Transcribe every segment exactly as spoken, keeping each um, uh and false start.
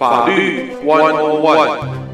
法律一零一。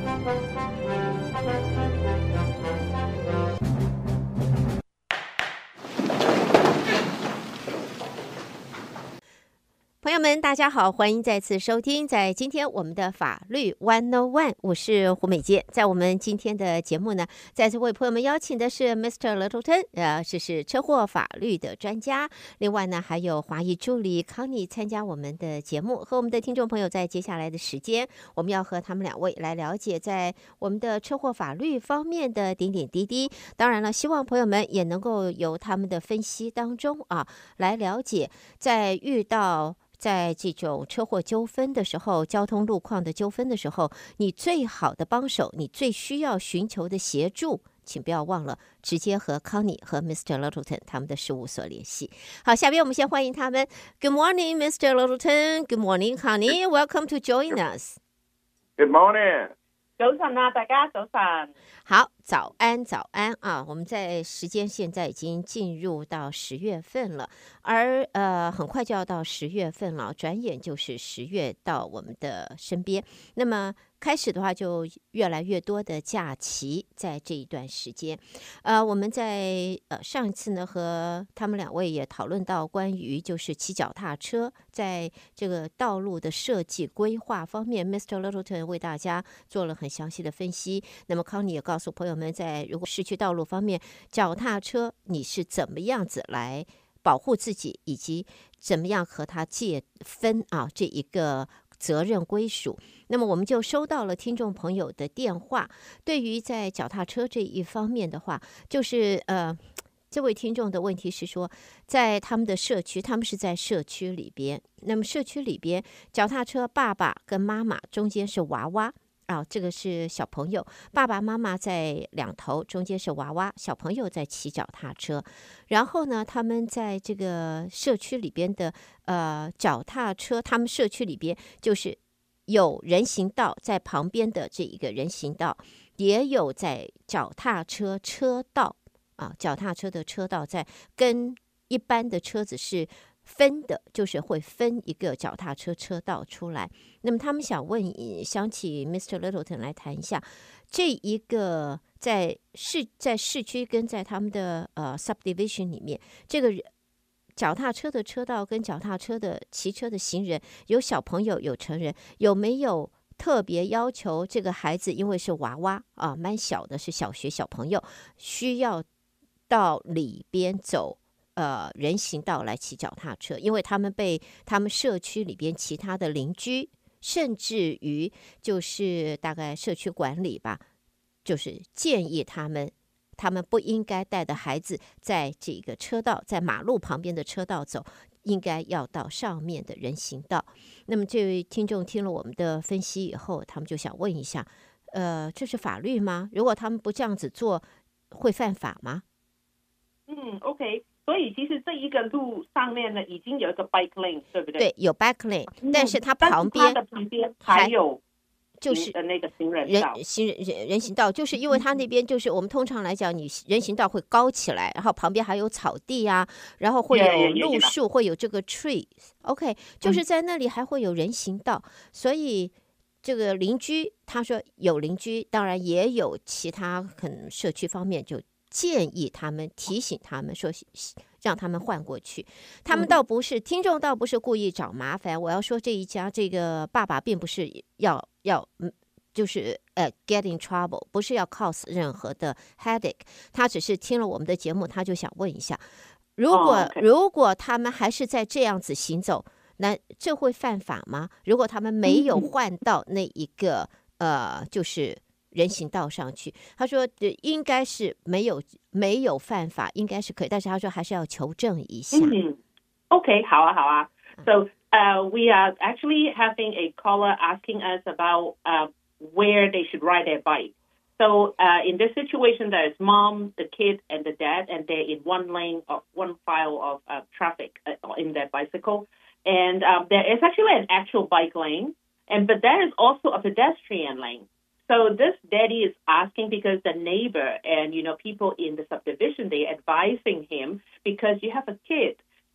朋友们，大家好，欢迎再次收听。在今天我们的法律一零一，我是胡美杰。在我们今天的节目呢，再次为朋友们邀请的是 Mister Littleton， 呃，这是车祸法律的专家。另外呢，还有华裔助理康妮参加我们的节目，和我们的听众朋友在接下来的时间，我们要和他们两位来了解在我们的车祸法律方面的点点滴滴。当然了，希望朋友们也能够由他们的分析当中啊，来了解在遇到在这种车祸纠纷的时候，交通路况的纠纷的时候，你最好的帮手，你最需要寻求的协助，请不要忘了直接和康妮和 Mister Littleton 他们的事务所联系。好，下边我们先欢迎他们。Good morning, Mister Littleton. Good morning, Connie. Welcome to join us. Good morning. 早晨啊，大家早晨。 好，早安，早安啊！我们在时间现在已经进入到十月份了，而呃，很快就要到十月份了，转眼就是十月到我们的身边。那么开始的话，就越来越多的假期在这一段时间。呃，我们在呃上一次呢，和他们两位也讨论到关于就是骑脚踏车在这个道路的设计规划方面 ，Mister Littleton 为大家做了很详细的分析。那么康妮也告诉朋友们，在如果市区道路方面，脚踏车你是怎么样子来保护自己，以及怎么样和他界分啊这一个责任归属。那么我们就收到了听众朋友的电话，对于在脚踏车这一方面的话，就是呃，这位听众的问题是说，在他们的社区，他们是在社区里边，那么社区里边，脚踏车爸爸跟妈妈中间是娃娃。啊，这个是小朋友，爸爸妈妈在两头，中间是娃娃，小朋友在骑脚踏车。然后呢，他们在这个社区里边的呃脚踏车，他们社区里边就是有人行道，在旁边的这一个人行道，也有在脚踏车车道啊，脚踏车的车道在跟一般的车子是分的，就是会分一个脚踏车车道出来。那么他们想问，想请 Mister Littleton 来谈一下这一个在市在市区跟在他们的呃 subdivision 里面，这个脚踏车的车道跟脚踏车的骑车的行人，有小朋友有成人，有没有特别要求这个孩子，因为是娃娃啊，蛮小的，是小学小朋友，需要到里边走呃，人行道来骑脚踏车，因为他们被他们社区里边其他的邻居，甚至于就是大概社区管理吧，就是建议他们，他们不应该带着孩子在这个车道，在马路旁边的车道走，应该要到上面的人行道。那么这位听众听了我们的分析以后，他们就想问一下，呃，这是法律吗？如果他们不这样子做，会犯法吗？ 嗯 ，OK。所以其实这一个路上面呢，已经有一个 bike lane， 对不对？ 对，有 bike lane，嗯、但是它旁边， 但是它的旁边还有就是那个行人道， 人行人人行道，就是因为它那边就是我们通常来讲，你人行道会高起来，然后旁边还有草地啊，然后会有路树， yeah, yeah, yeah. 会有这个 tree，OK，、okay, 就是在那里还会有人行道，嗯、所以这个邻居他说有邻居，当然也有其他可能社区方面就建议他们提醒他们说让他们换过去，他们倒不是、嗯、听众倒不是故意找麻烦。我要说这一家这个爸爸并不是要要就是呃 get in trouble， 不是要 cause 任何的 headache， 他只是听了我们的节目，他就想问一下，如果、oh, okay. 如果他们还是在这样子行走，那这会犯法吗？如果他们没有换到那一个、嗯、呃就是人行道上去，他说应该是没有没有犯法，应该是可以，但是他说还是要求证一下。 嗯 ，OK， 好啊，好啊。So, uh, we are actually having a caller asking us about uh, where they should ride their bike. So, uh, in this situation, there is mom, the kid, and the dad, and they're in one lane of one file of uh, traffic uh, in their bicycle. And um, there is actually an actual bike lane, and but there is also a pedestrian lane.So this daddy is asking because the neighbor and, you know, people in the subdivision, they're advising him because you have a kid.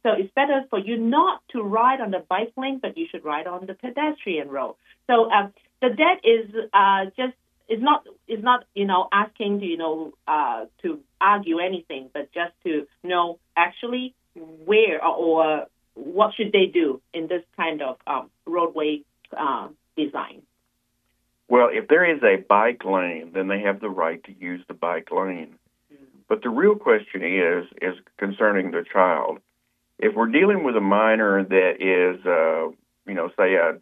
So it's better for you not to ride on the bike lane, but you should ride on the pedestrian road. So um, the debt is uh, just is not is not you know asking to you know uh, to argue anything, but just to know actually where or, or what should they do in this kind of um, roadway uh, design. Well, if there is a bike lane, then they have the right to use the bike lane. Mm-hmm. But the real question is is concerning the child. If we're dealing with a minor that is, uh, you know, say uh,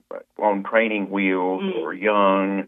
on training wheels mm. or young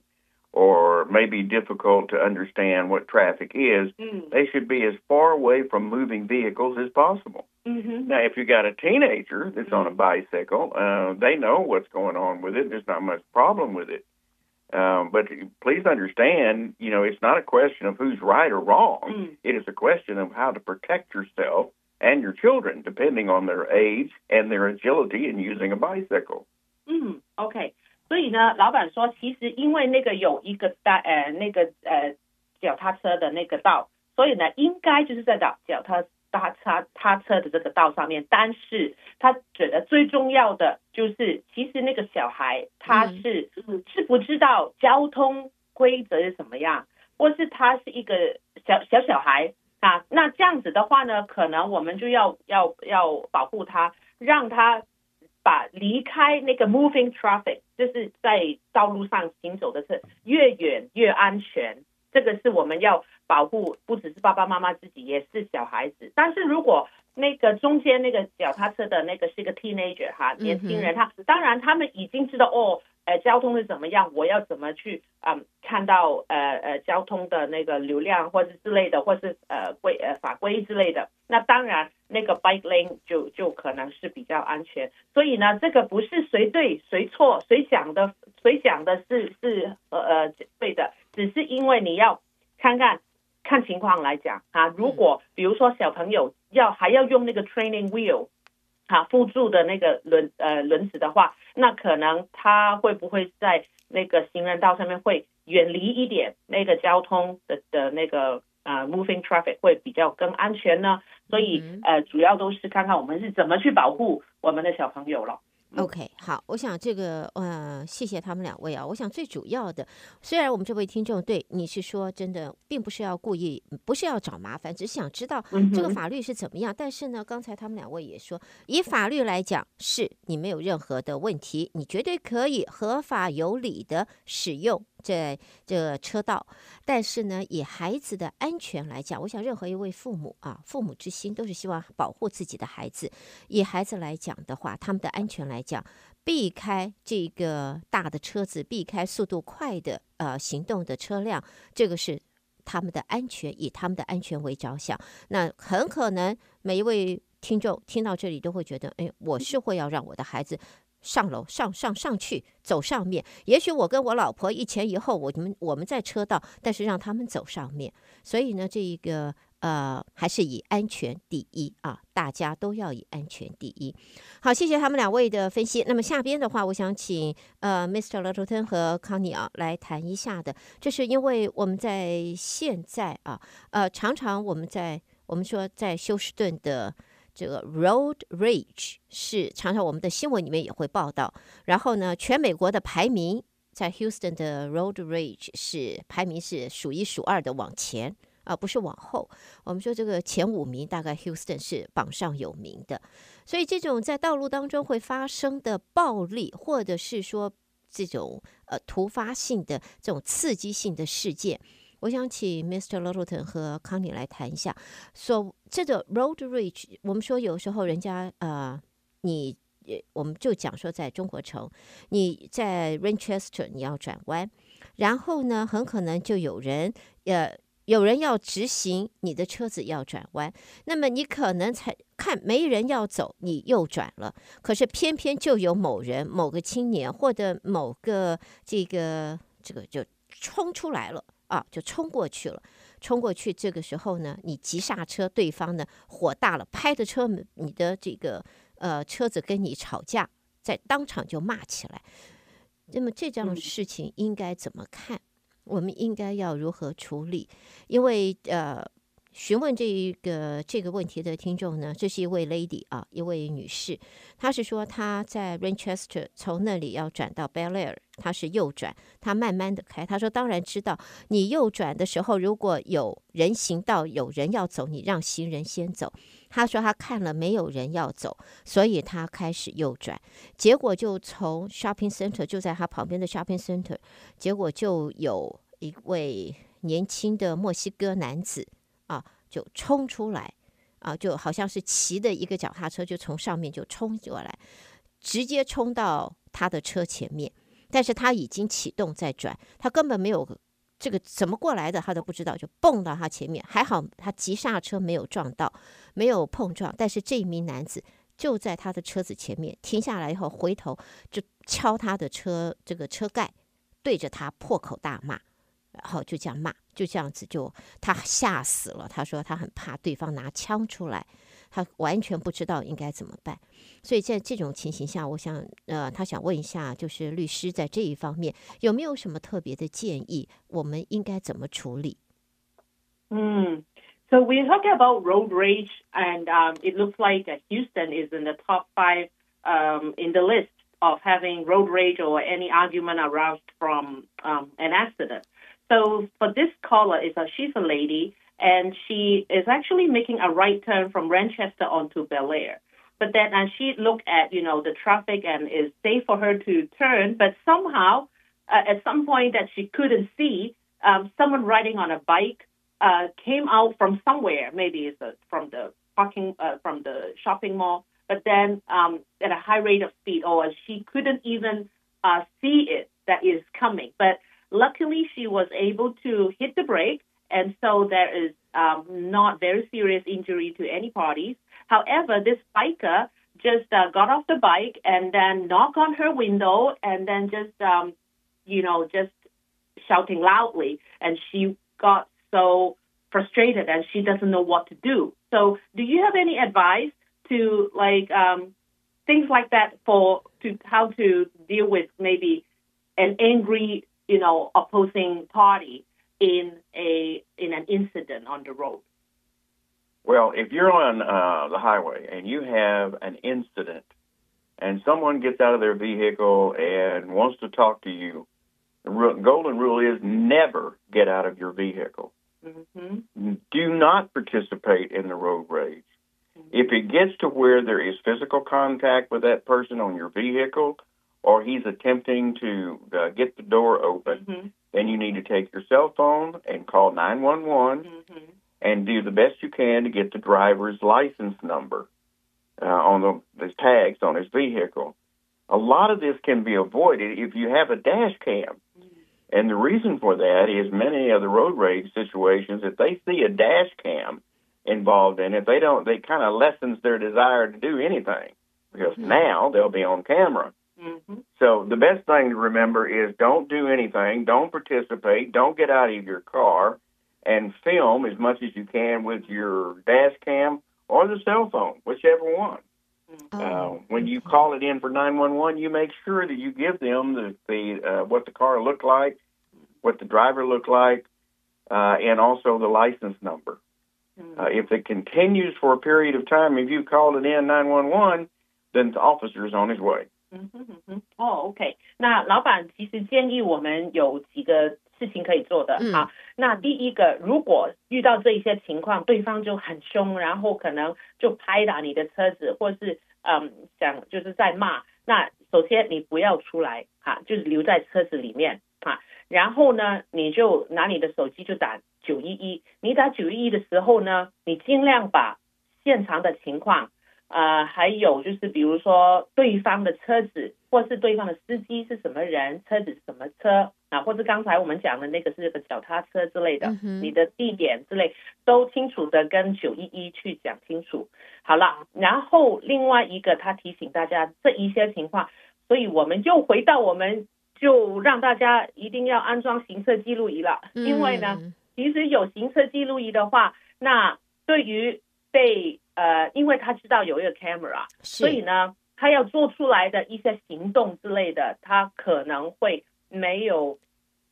or maybe difficult to understand what traffic is, mm. they should be as far away from moving vehicles as possible. Mm-hmm. Now, if you got a teenager that's mm. on a bicycle, uh, they know what's going on with it. There's not much problem with it. Um, but please understand, you know, it's not a question of who's right or wrong. Mm. It is a question of how to protect yourself and your children, depending on their age and their agility in using a bicycle. 嗯 ，OK， 所以呢，老板说，其实因为那个有一个大呃那个呃脚踏车的那个道，所以呢，应该就是在脚脚踏踏踏踏车的这个道上面。但是他觉得最重要的就是，其实那个小孩他是、嗯、知不知道交通规则是什么样，或是他是一个小小小孩。啊，那这样子的话呢，可能我们就要要要保护他，让他把离开那个 moving traffic， 就是在道路上行走的是越远越安全。这个是我们要保护，不只是爸爸妈妈自己，也是小孩子。但是如果那个中间那个脚踏车的那个是一个 teenager 哈，年轻人，他当然他们已经知道哦。呃，交通是怎么样？我要怎么去嗯看到呃呃交通的那个流量，或是之类的，或是呃规呃法规之类的。那当然，那个 bike lane 就就可能是比较安全。所以呢，这个不是谁对谁错，谁讲的谁讲的是是呃呃对的，只是因为你要看看看情况来讲啊。如果比如说小朋友要还要用那个 training wheel。啊，辅助的那个轮呃轮子的话，那可能他会不会在那个行人道上面会远离一点那个交通的的那个呃 moving traffic 会比较更安全呢？所以、嗯、呃主要都是看看我们是怎么去保护我们的小朋友了。 OK， 好，我想这个呃，谢谢他们两位啊。我想最主要的，虽然我们这位听众对你是说真的，并不是要故意，不是要找麻烦，只是想知道这个法律是怎么样。嗯、但是呢，刚才他们两位也说，以法律来讲，是你没有任何的问题，你绝对可以合法有理的使用这这个车道。但是呢，以孩子的安全来讲，我想任何一位父母啊，父母之心都是希望保护自己的孩子。以孩子来讲的话，他们的安全来讲，避开这个大的车子，避开速度快的呃行动的车辆，这个是他们的安全，以他们的安全为着想。那很可能每一位听众听到这里都会觉得，哎，我是会要让我的孩子上楼上上上去走上面，也许我跟我老婆一前一后，我们我们在车道，但是让他们走上面。所以呢，这一个呃还是以安全第一啊，大家都要以安全第一。好，谢谢他们两位的分析。那么下边的话，我想请呃 Mister Littleton 和 Connie 啊来谈一下的，这是因为我们在现在啊呃常常我们在我们说在休斯顿的。这个 road rage 是常常我们的新闻里面也会报道，然后呢，全美国的排名在 Houston 的 road rage 是排名是数一数二的往前啊、呃，不是往后。我们说这个前五名大概 Houston 是榜上有名的，所以这种在道路当中会发生的暴力，或者是说这种呃突发性的这种刺激性的事件。我想请 Mister Littleton 和 Connie 来谈一下，说这个 road rage， 我们说有时候人家呃，你我们就讲说在中国城，你在 Winchester 你要转弯，然后呢，很可能就有人呃有人要直行，你的车子要转弯，那么你可能才看没人要走，你右转了，可是偏偏就有某人、某个青年或者某个这个这个就冲出来了。啊，就冲过去了，冲过去，这个时候呢，你急刹车，对方呢火大了，拍着车门，你的这个呃车子跟你吵架，在当场就骂起来。那么这样的事情应该怎么看？我们应该要如何处理？因为呃， 询问这一个这个问题的听众呢，这是一位 lady 啊，一位女士，她是说她在 Manchester 从那里要转到 Bel Air， 她是右转，她慢慢的开。她说当然知道，你右转的时候如果有人行道有人要走，你让行人先走。她说她看了没有人要走，所以她开始右转，结果就从 shopping center 就在她旁边的 shopping center， 结果就有一位年轻的墨西哥男子啊，就冲出来啊，就好像是骑的一个脚踏车，就从上面就冲过来，直接冲到他的车前面。但是他已经启动在转，他根本没有这个怎么过来的，他都不知道，就蹦到他前面。还好他急刹车没有撞到，没有碰撞。但是这一名男子就在他的车子前面停下来以后，回头就敲他的车这个车盖，对着他破口大骂。然后就这样骂，就这样子就他吓死了。他说他很怕对方拿枪出来，他完全不知道应该怎么办。所以在这种情形下，我想呃，他想问一下，就是律师在这一方面有没有什么特别的建议，我们应该怎么处理？ 嗯。So we're talking about road rage, and um, it looks like Houston is in the top five um, in the list of having road rage or any argument aroused from um, an accident.So for this caller, is a, she's a lady, and she is actually making a right turn from Manchester onto Bel Air. But then as she looked at, you know, the traffic and it's safe for her to turn, but somehow uh, at some point that she couldn't see, um, someone riding on a bike uh, came out from somewhere, maybe it's a, from the parking, uh, from the shopping mall, but then um, at a high rate of speed, or she couldn't even uh, see it that is coming. But luckily, she was able to hit the brake, and so there is um, not very serious injury to any parties. However, this biker just uh, got off the bike and then knocked on her window and then just, um, you know, just shouting loudly. And she got so frustrated and she doesn't know what to do. So do you have any advice to, like, um, things like that for to how to deal with maybe an angry you know, opposing party in a in an incident on the road? Well, if you're on uh, the highway and you have an incident and someone gets out of their vehicle and wants to talk to you, the golden rule is never get out of your vehicle. Mm-hmm. Do not participate in the road rage. Mm-hmm. If it gets to where there is physical contact with that person on your vehicle, or he's attempting to uh, get the door open, mm-hmm. then you need to take your cell phone and call nine one one mm-hmm. and do the best you can to get the driver's license number uh, on the, the tags on his vehicle. A lot of this can be avoided if you have a dash cam. Mm-hmm. And the reason for that is many of the road rage situations, if they see a dash cam involved in it, they don't, they kind of lessens their desire to do anything because mm-hmm. now they'll be on camera. Mm-hmm. So the best thing to remember is don't do anything, don't participate, don't get out of your car, and film as much as you can with your dash cam or the cell phone, whichever one. Mm-hmm. Uh, when you call it in for nine one one, you make sure that you give them the, the uh, what the car looked like, what the driver looked like, uh, and also the license number. Mm-hmm. Uh, if it continues for a period of time, if you called it in nine one one, then the officer is on his way. 嗯哼哼哼，哦 ，OK， 那老板其实建议我们有几个事情可以做的。好，那第一个，如果遇到这一些情况，对方就很凶，然后可能就拍打你的车子，或是嗯想就是在骂，那首先你不要出来哈，就是留在车子里面哈。然后呢，你就拿你的手机就打九一一。你打九一一的时候呢，你尽量把现场的情况。呃，还有就是比如说对方的车子，或是对方的司机是什么人，车子是什么车啊，或是刚才我们讲的那个是个脚踏车之类的，嗯、你的地点之类都清楚的跟九一一去讲清楚。好了，然后另外一个他提醒大家这一些情况，所以我们又回到我们就让大家一定要安装行车记录仪了，嗯、因为呢，其实有行车记录仪的话，那对于被呃，因为他知道有一个 camera， 所以呢，他要做出来的一些行动之类的，他可能会没有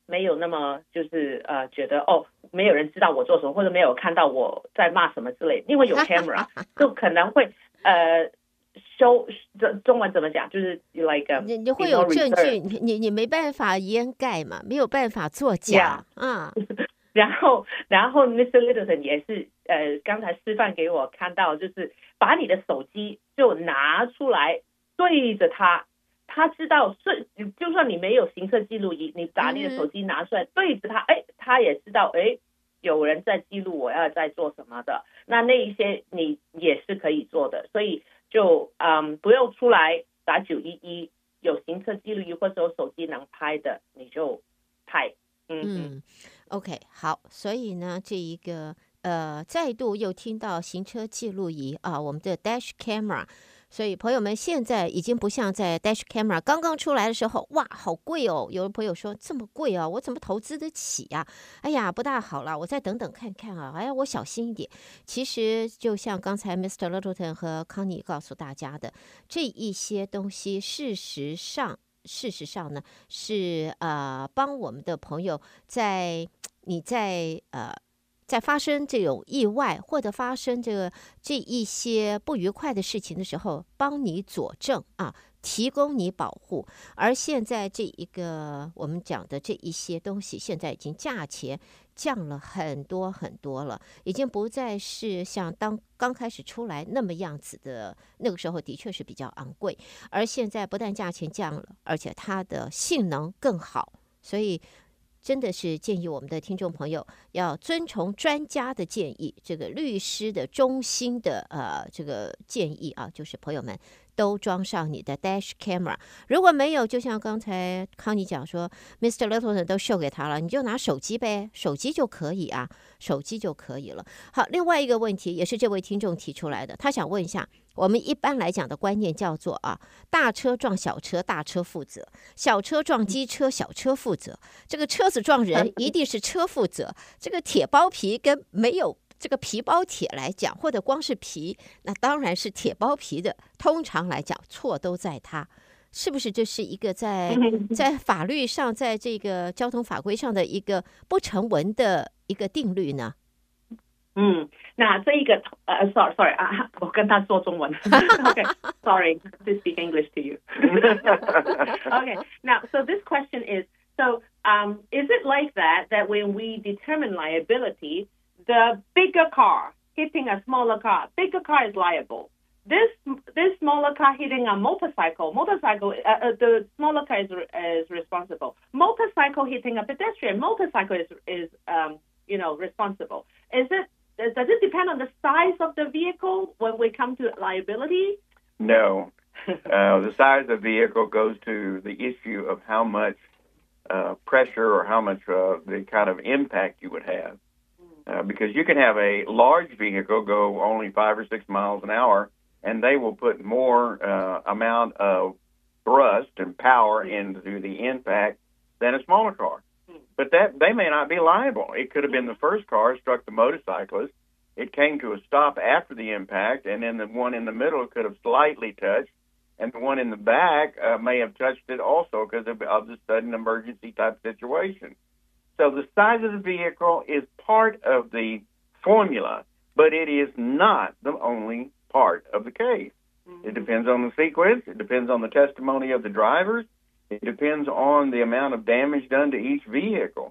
没有那么就是呃觉得哦没有人知道我做什么，或者没有看到我在骂什么之类，因为有 camera 就可能会呃修中中文怎么讲，就是 like a, 你你会有证据，你你你没办法掩盖嘛，没有办法作假啊。 Yeah. 然后然后 Mister Littleton 也是呃刚才示范给我看到，就是把你的手机就拿出来对着他。他知道，是就算你没有行车记录仪，你把你的手机拿出来对着他，哎，他也知道，哎，有人在记录我要在做什么的。那那一些你也是可以做的，所以就嗯不用出来打九一一，有行车记录仪或者有手机能拍的，你就拍。嗯嗯 ，OK， 好，所以呢，这一个呃，再度又听到行车记录仪啊，我们的 dash camera。所以朋友们现在已经不像在 dash camera 刚刚出来的时候，哇，好贵哦！有的朋友说这么贵啊，我怎么投资得起呀？哎呀，不大好了，我再等等看看啊！哎呀，我小心一点。其实就像刚才 Mister Littleton 和康妮告诉大家的，这一些东西，事实上，事实上呢，是呃帮我们的朋友在你在呃。在发生这种意外或者发生这个这一些不愉快的事情的时候，帮你佐证啊，提供你保护。而现在这一个我们讲的这一些东西，现在已经价钱降了很多很多了，已经不再是像当刚开始出来那么样子的，那个时候的确是比较昂贵。而现在不但价钱降了，而且它的性能更好，所以。真的是建议我们的听众朋友要遵从专家的建议，这个律师的中心的呃这个建议啊，就是朋友们都装上你的 dash camera。如果没有，就像刚才康妮讲说 ，Mister Littleton 都秀给他了，你就拿手机呗，手机就可以啊，手机就可以了。好，另外一个问题也是这位听众提出来的，他想问一下。我们一般来讲的观念叫做啊，大车撞小车，大车负责；小车撞机车，小车负责。这个车子撞人，一定是车负责。这个铁包皮跟没有这个皮包铁来讲，或者光是皮，那当然是铁包皮的。通常来讲，错都在他。是不是这是一个在在法律上，在这个交通法规上的一个不成文的一个定律呢？ 嗯，那这一个呃 ，sorry sorry 啊，我跟他说中文。Okay, sorry to speak English to you. Okay, now so this question is so um, is it like that that when we determine liability, the bigger car hitting a smaller car, bigger car is liable. This this smaller car hitting a motorcycle, motorcycle uh, uh, the smaller car is is responsible. Motorcycle hitting a pedestrian, motorcycle is is um, you know responsible. Is it Does it depend on the size of the vehicle when we come to liability? No. uh, the size of the vehicle goes to the issue of how much uh, pressure or how much uh, the kind of impact you would have. Uh, because you can have a large vehicle go only five or six miles an hour, and they will put more uh, amount of thrust and power into the impact than a smaller car. But that they may not be liable. It could have been the first car struck the motorcyclist. It came to a stop after the impact, and then the one in the middle could have slightly touched, and the one in the back uh, may have touched it also because of, of the sudden emergency type situation. So the size of the vehicle is part of the formula, but it is not the only part of the case. Mm-hmm. It depends on the sequence. It depends on the testimony of the drivers. It depends on the amount of damage done to each vehicle.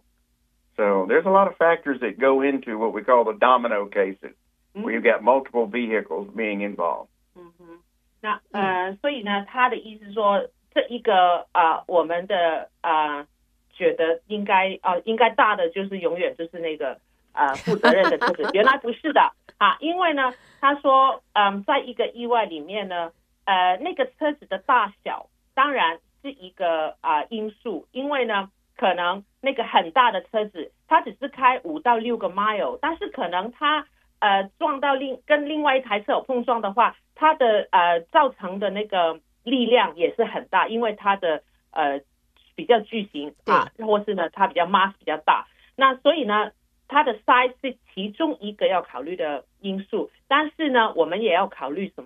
So there's a lot of factors that go into what we call the domino cases, mm-hmm. where you've got multiple vehicles being involved. 嗯哼，那呃，所以呢，他的意思是说，这一个啊、呃，我们的啊、呃，觉得应该啊、呃，应该大的就是永远就是那个呃负责任的车子，原来不是的啊，因为呢，他说，嗯，在一个意外里面呢，呃，那个车子的大小，当然。是一个啊、呃、因素，因为呢，可能那个很大的车子，它只是开五到六个 mile， 但是可能它呃撞到另跟另外一台车有碰撞的话，它的呃造成的那个力量也是很大，因为它的呃比较巨型啊，或是呢它比较 mass 比较大，那所以呢，它的 size 是其中一个要考虑的因素，但是呢，我们也要考虑什么？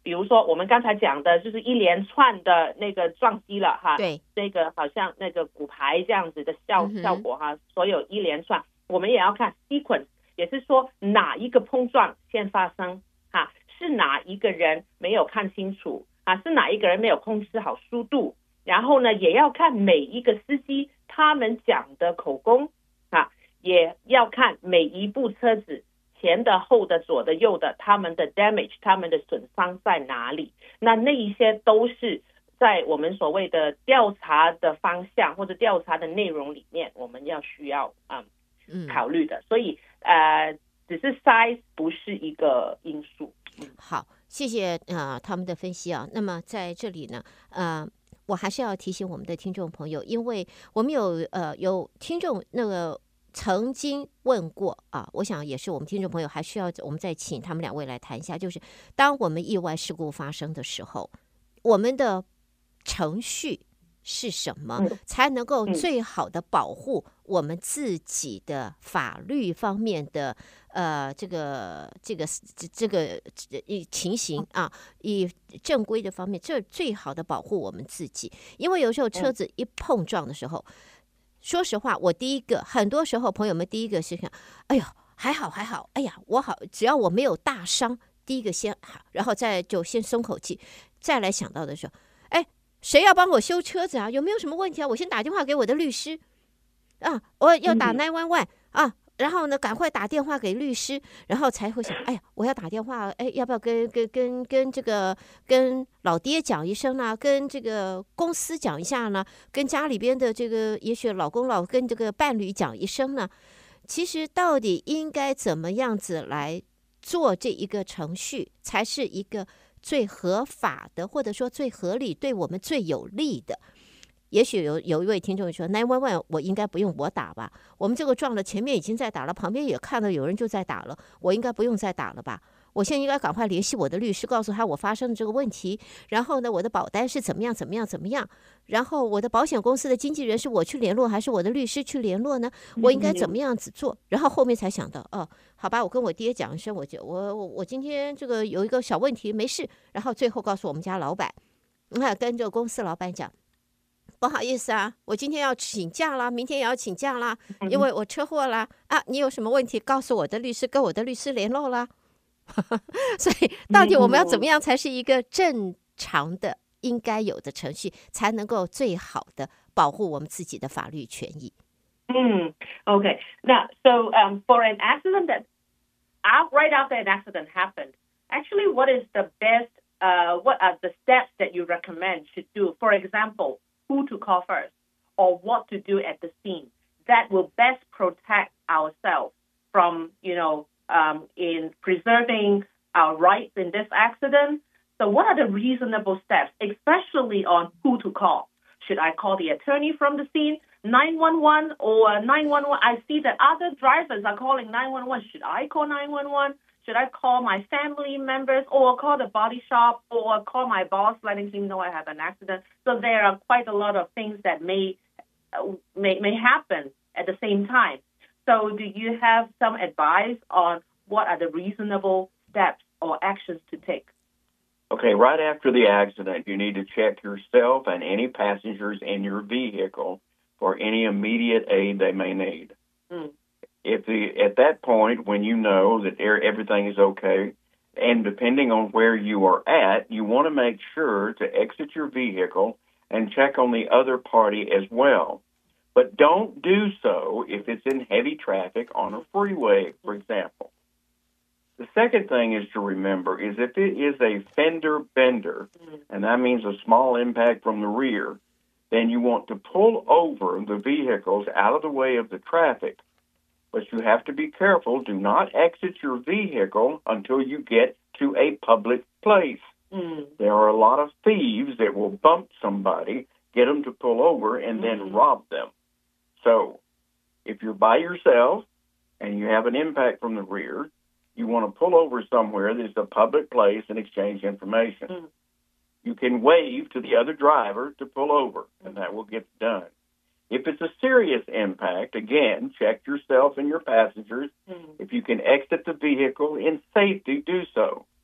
比如说我们刚才讲的就是一连串的那个撞击了哈， 对， 那个好像那个骨牌这样子的效、 嗯、 效果哈，所有一连串，我们也要看 sequence， 也是说哪一个碰撞先发生哈，是哪一个人没有看清楚啊，是哪一个人没有控制好速度，然后呢也要看每一个司机他们讲的口供啊，也要看每一部车子前的、后的、左的、右的，他们的 damage， 他们的损伤在哪里？那那一些都是在我们所谓的调查的方向或者调查的内容里面，我们要需要嗯考虑的。所以呃，只是 size 不是一个因素。嗯、 好，谢谢呃他们的分析啊。那么在这里呢，呃。我还是要提醒我们的听众朋友，因为我们有呃有听众那个曾经问过啊，我想也是我们听众朋友还需要我们再请他们两位来谈一下，就是当我们意外事故发生的时候，我们的程序是什么，才能够最好的保护我们自己的法律方面的呃这个这个这个情形啊，以正规的方面，这最好的保护我们自己。因为有时候车子一碰撞的时候，说实话，我第一个，很多时候朋友们第一个是想，哎呦还好还好，哎呀我好，只要我没有大伤，第一个先好，然后再就先松口气，再来想到的时候，哎。谁要帮我修车子啊？有没有什么问题啊？我先打电话给我的律师啊，我要打九一一啊，然后呢，赶快打电话给律师，然后才会想，哎呀，我要打电话，哎，要不要跟跟跟跟这个跟老爹讲一声呢？跟这个公司讲一下呢？跟家里边的这个也许老公老跟这个伴侣讲一声呢？其实到底应该怎么样子来做这一个程序，才是一个最合法的，或者说最合理，对我们最有利的。也许有有一位听众说九一一我应该不用我打吧，我们这个撞了，前面已经在打了，旁边也看到有人就在打了，我应该不用再打了吧，我现在应该赶快联系我的律师，告诉他我发生的这个问题，然后呢我的保单是怎么样怎么样怎么样，然后我的保险公司的经纪人是我去联络还是我的律师去联络呢？我应该怎么样子做？然后后面才想到，哦，好吧，我跟我爹讲一声，我就我我我今天这个有一个小问题，没事。然后最后告诉我们家老板，那跟这个公司老板讲，不好意思啊，我今天要请假啦，明天也要请假啦，因为我车祸啦啊，你有什么问题告诉我的律师，跟我的律师联络啦。所以到底我们要怎么样才是一个正常的应该有的程序，才能够最好的保护我们自己的法律权益？ 嗯 Okay. Now, so um, for an accident that out, right after an accident happened, actually, what is the best? Uh, what are the steps that you recommend should do? For example, who to call first, or what to do at the scene that will best protect ourselves from, you know, um, in preserving our rights in this accident. So, what are the reasonable steps, especially on who to call? Should I call the attorney from the scene, nine one one, or nine one one? I see that other drivers are calling nine one one. Should I call nine one one? Should I call my family members, or call the body shop, or call my boss, letting him know I have an accident? So there are quite a lot of things that may uh, may may happen at the same time. So do you have some advice on what are the reasonable steps or actions to take? Okay, right after the accident, you need to check yourself and any passengers in your vehicle for any immediate aid they may need. Mm. If the at that point, when you know that everything is okay, and depending on where you are at, you want to make sure to exit your vehicle and check on the other party as well. But don't do so if it's in heavy traffic on a freeway, for example. The second thing is to remember is if it is a fender bender, and that means a small impact from the rear, then you want to pull over the vehicles out of the way of the traffic. But you have to be careful. Do not exit your vehicle until you get to a public place. Mm. There are a lot of thieves that will bump somebody, get them to pull over, and then mm. rob them. So if you're by yourself and you have an impact from the rear, you want to pull over somewhere that's a public place and exchange information. Mm. You can wave to the other driver to pull over, and that will get done. If it's a serious impact, again, check yourself and your passengers. Mm. If you can exit the vehicle in safety, do so. Mm.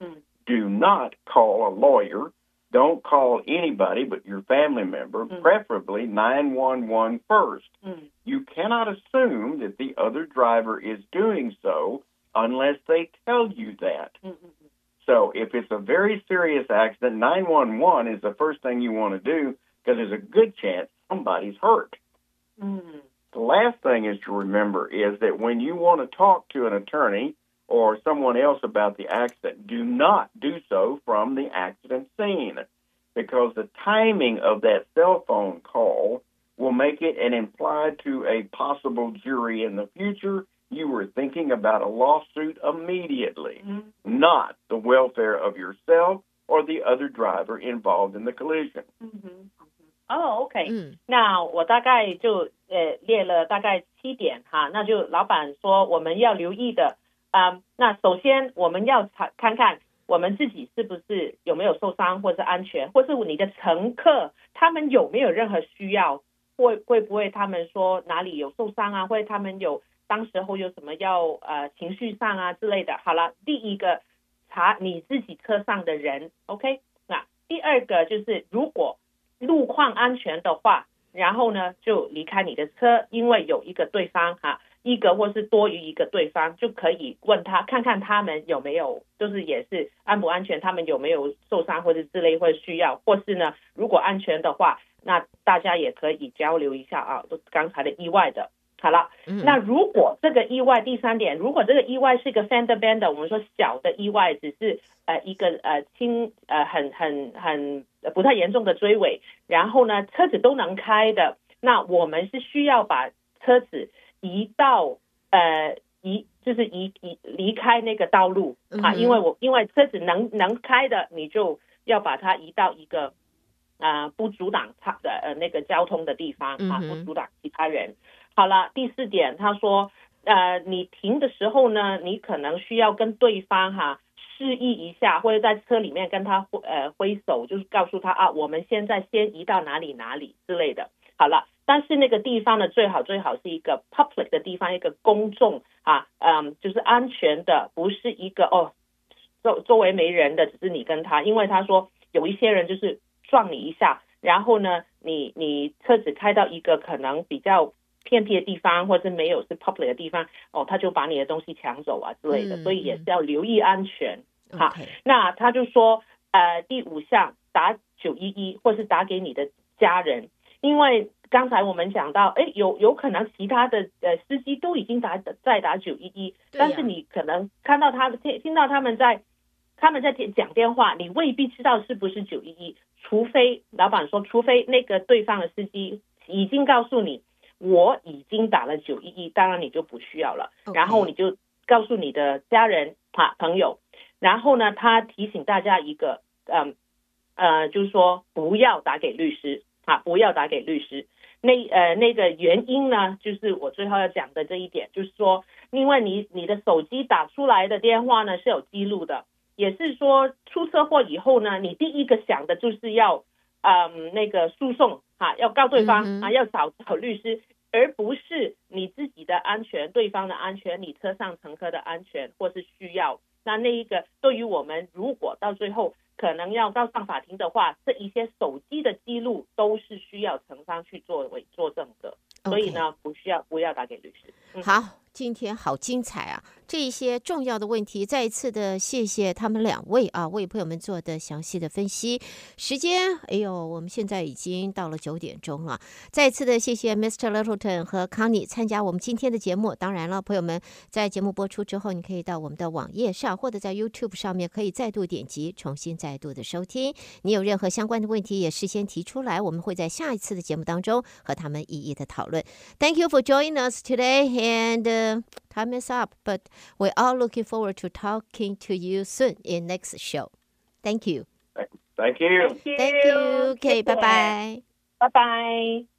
do not call a lawyer. Don't call anybody but your family member, mm. preferably nine one one first. Mm. You cannot assume that the other driver is doing so unless they tell you that. Mm-hmm. So if it's a very serious accident, nine one one is the first thing you want to do because there's a good chance somebody's hurt. Mm. The last thing is to remember is that when you want to talk to an attorney or someone else about the accident, do not do so from the accident scene, because the timing of that cell phone call will make it an implied to a possible jury in the future. You were thinking about a lawsuit immediately, mm-hmm. not the welfare of yourself or the other driver involved in the collision. Mm-hmm. 哦、oh, ，OK，、嗯、那我大概就呃列了大概七点哈，那就老板说我们要留意的。嗯，那首先我们要看看我们自己是不是有没有受伤，或是安全，或是你的乘客他们有没有任何需要，会会不会他们说哪里有受伤啊，或者他们有当时候有什么要呃情绪上啊之类的。好了，第一个查你自己车上的人 ，OK， 那第二个就是如果路况安全的话，然后呢就离开你的车，因为有一个对方哈。一个或是多于一个对方，就可以问他看看他们有没有，就是也是安不安全，他们有没有受伤或者之类或者需要，或是呢如果安全的话，那大家也可以交流一下啊，刚才的意外的。好了、嗯、那如果这个意外，第三点，如果这个意外是一个 fender bender， 我们说小的意外，只是呃一个呃轻呃很很很不太严重的追尾，然后呢车子都能开的，那我们是需要把车子移到呃移就是移移离开那个道路、嗯、啊，因为我因为车子能能开的，你就要把它移到一个啊、呃、不阻挡他的呃那个交通的地方啊，不阻挡其他人。好了，第四点，他说呃你停的时候呢，你可能需要跟对方哈示意一下，或者在车里面跟他呃挥手，就是告诉他啊，我们现在先移到哪里哪里之类的。好了。但是那个地方呢，最好最好是一个 public 的地方，一个公众啊，嗯，就是安全的，不是一个哦，周周围没人的，只是你跟他。因为他说有一些人就是撞你一下，然后呢，你你车子开到一个可能比较偏僻的地方，或是没有是 public 的地方，哦，他就把你的东西抢走啊之类的，嗯、所以也是要留意安全。好、okay. 那他就说，呃，第五项打九一一，或是打给你的家人，因为刚才我们讲到，哎，有有可能其他的呃司机都已经打在打九一一，但是你可能看到他听听到他们在他们在讲电话，你未必知道是不是九一一，除非老板说，除非那个对方的司机已经告诉你我已经打了九一一，当然你就不需要了。Okay. 然后你就告诉你的家人啊朋友，然后呢，他提醒大家一个，嗯呃，就是说不要打给律师啊，不要打给律师。那呃那个原因呢，就是我最后要讲的这一点，就是说，因为你你的手机打出来的电话呢是有记录的，也是说出车祸以后呢，你第一个想的就是要嗯那个诉讼啊，要告对方、嗯、啊，要找找律师，而不是你自己的安全、对方的安全、你车上乘客的安全或是需要。那那一个对于我们如果到最后可能要到上法庭的话，这一些手机的记录都是需要承商去作为作证的， okay. 所以呢不需要不要打给律师、嗯、 好，今天好精彩啊，这一些重要的问题再一次的谢谢他们两位啊，为朋友们做的详细的分析。时间哎呦我们现在已经到了九点钟了，再一次的谢谢 Mister Littleton 和 Connie 参加我们今天的节目。当然了，朋友们在节目播出之后，你可以到我们的网页上或者在 YouTube 上面可以再度点击重新再度的收听。你有任何相关的问题也事先提出来，我们会在下一次的节目当中和他们一一的讨论。 Thank you for joining us today, and uh, time is up, but we're all looking forward to talking to you soon in next show. Thank you. Thank you. Thank you. Thank you. Okay, bye bye. Bye bye.